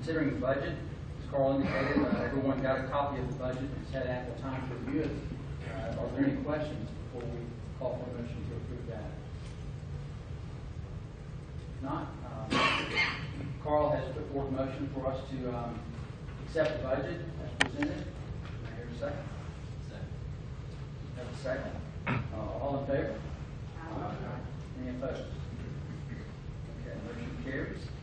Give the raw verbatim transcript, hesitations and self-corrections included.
Considering the budget, as Carl indicated, uh, everyone got a copy of the budget and has had ample time to review it. Uh, are there any questions before we call for a motion to approve that? If not, um, Carl has put forth a motion for us to um, accept the budget as presented. Can I hear a second? Second. Have a second. Uh, all in favor? Aye. Any opposed? Okay, motion carries.